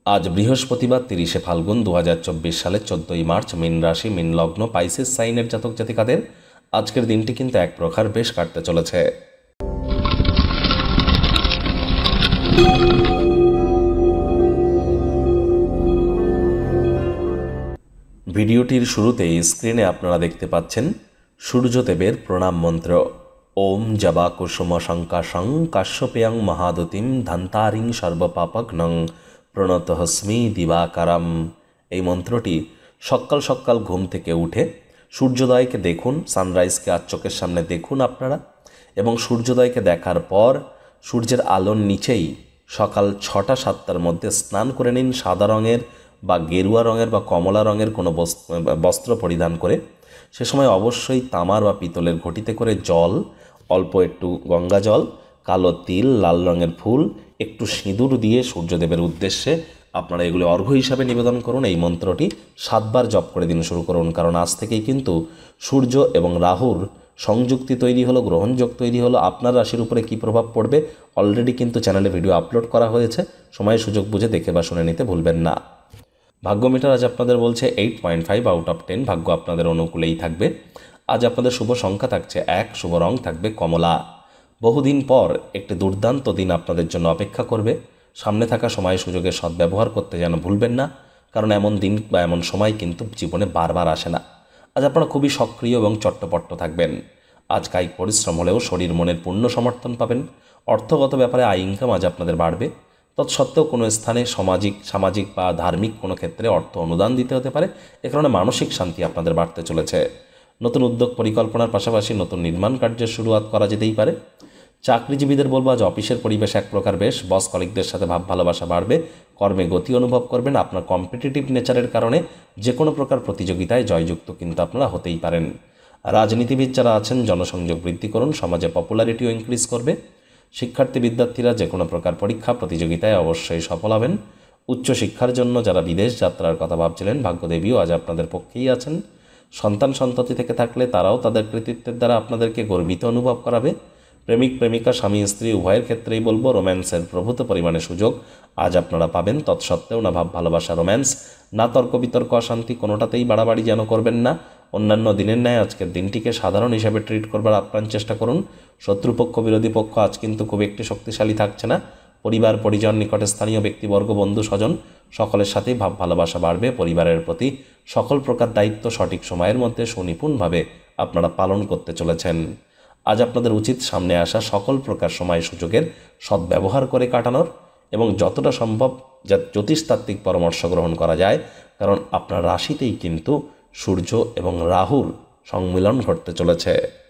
আজ বৃহস্পতিবার 30শে ফাল্গুন 2024 সালের 14ই মার্চ। মীন রাশি, মীন লগ্ন, পাইসেস সাইনের জাতক জাতিকাদের আজকের দিনটি কিন্তু এক প্রকার বেশ কাটতে চলেছে। ভিডিওটির শুরুতেই স্ক্রিনে আপনারা দেখতে পাচ্ছেন সূর্যদেবের প্রণাম মন্ত্র। ওম জবা কুসুম শঙ্কাশং কাশ্যপেয়ং মহাদতিম ধান্তারিং সর্বপাপগ্নং প্রণতহস্মি দিবাকারম। এই মন্ত্রটি সকাল সকাল ঘুম থেকে উঠে সূর্যোদয়কে দেখুন, সানরাইজকে আজ চোখের সামনে দেখুন আপনারা, এবং সূর্যোদয়কে দেখার পর সূর্যের আলোর নিচেই সকাল 6টা-7টার মধ্যে স্নান করে নিন সাদা রঙের বা গেরুয়া রঙের বা কমলা রঙের কোনো বস্ত্র পরিধান করে। সে সময় অবশ্যই তামার বা পিতলের ঘটিতে করে জল, অল্প একটু গঙ্গা জল, কালো তিল, লাল রঙের ফুল, একটু সিঁদুর দিয়ে সূর্যদেবের উদ্দেশ্যে আপনারা এগুলো অর্ঘ্য হিসাবে নিবেদন করুন। এই মন্ত্রটি 7বার জপ করে দিন শুরু করুন, কারণ আজ থেকেই কিন্তু সূর্য এবং রাহুর সংযুক্তি তৈরি হলো, গ্রহণযোগ তৈরি হলো। আপনার রাশির উপরে কী প্রভাব পড়বে অলরেডি কিন্তু চ্যানেলে ভিডিও আপলোড করা হয়েছে, সময় সুযোগ বুঝে দেখে বা শুনে নিতে ভুলবেন না। ভাগ্য মিটার আজ আপনাদের বলছে 8.5 আউট অফ 10। ভাগ্য আপনাদের অনুকূলেই থাকবে। আজ আপনাদের শুভ সংখ্যা থাকছে 1, শুভ রং থাকবে কমলা। বহুদিন পর একটি দুর্দান্ত দিন আপনাদের জন্য অপেক্ষা করবে। সামনে থাকা সময় সুযোগের সদ্ব্যবহার করতে যেন ভুলবেন না, কারণ এমন দিন বা এমন সময় কিন্তু জীবনে বারবার আসে না। আজ আপনারা খুবই সক্রিয় এবং চট্টপট্ট থাকবেন। আজ কায়িক পরিশ্রম হলেও শরীর মনের পূর্ণ সমর্থন পাবেন। অর্থগত ব্যাপারে আয় ইনকাম আজ আপনাদের বাড়বে। তৎসত্ত্বেও কোনো স্থানে সামাজিক বা ধার্মিক কোনো ক্ষেত্রে অর্থ অনুদান দিতে হতে পারে। এ কারণে মানসিক শান্তি আপনাদের বাড়তে চলেছে। নতুন উদ্যোগ পরিকল্পনার পাশাপাশি নতুন নির্মাণ কার্যের শুরুয়াত করা যেতেই পারে। চাকরিজীবীদের বলবো আজ অফিসের পরিবেশ এক প্রকার বেশ। বস কলিগদের সাথে ভাব ভালোবাসা বাড়বে। কর্মে গতি অনুভব করবেন। আপনার কম্পিটিটিভ নেচারের কারণে যে কোনো প্রকার প্রতিযোগিতায় জয়যুক্ত কিন্তু আপনারা হতেই পারেন। রাজনীতিবিদ যারা আছেন জনসংযোগ বৃদ্ধি করুন, সমাজে পপুলারিটিও ইনক্রিজ করবে। শিক্ষার্থী বিদ্যার্থীরা যে কোনো প্রকার পরীক্ষা প্রতিযোগিতায় অবশ্যই সফল হবেন। উচ্চশিক্ষার জন্য যারা বিদেশ যাত্রার কথা ভাবছিলেন, ভাগ্যদেবীও আজ আপনাদের পক্ষেই আছেন। সন্তান সন্ততি থেকে থাকলে তারাও তাদের কৃতিত্বের দ্বারা আপনাদেরকে গর্বিত অনুভব করাবে। প্রেমিক প্রেমিকা, স্বামী স্ত্রী উভয়ের ক্ষেত্রেই বলবো রোম্যান্সের প্রভূত পরিমাণে সুযোগ আজ আপনারা পাবেন। তৎসত্ত্বেও না ভাব ভালোবাসা, রোম্যান্স, না তর্ক বিতর্ক, অশান্তি, কোনোটাতেই বাড়াবাড়ি যেন করবেন না। অন্যান্য দিনের ন্যায় আজকের দিনটিকে সাধারণ হিসাবে ট্রিট করবার আপ্রাণ চেষ্টা করুন। শত্রুপক্ষ বিরোধী পক্ষ আজ কিন্তু খুব একটি শক্তিশালী থাকছে না। পরিবার পরিজন, নিকটে স্থানীয় ব্যক্তিবর্গ, বন্ধু স্বজন সকলের সাথেই ভাব ভালোবাসা বাড়বে। পরিবারের প্রতি সকল প্রকার দায়িত্ব সঠিক সময়ের মধ্যে সুনিপুণভাবে আপনারা পালন করতে চলেছেন। আজ আপনাদের উচিত সামনে আসা সকল প্রকার সময় সুযোগের সদ্ব্যবহার করে কাটানোর এবং যতটা সম্ভব জ্যোতিষতাত্ত্বিক পরামর্শ গ্রহণ করা যায়, কারণ আপনার রাশিতেই কিন্তু সূর্য এবং রাহুর সম্মিলন ঘটতে চলেছে।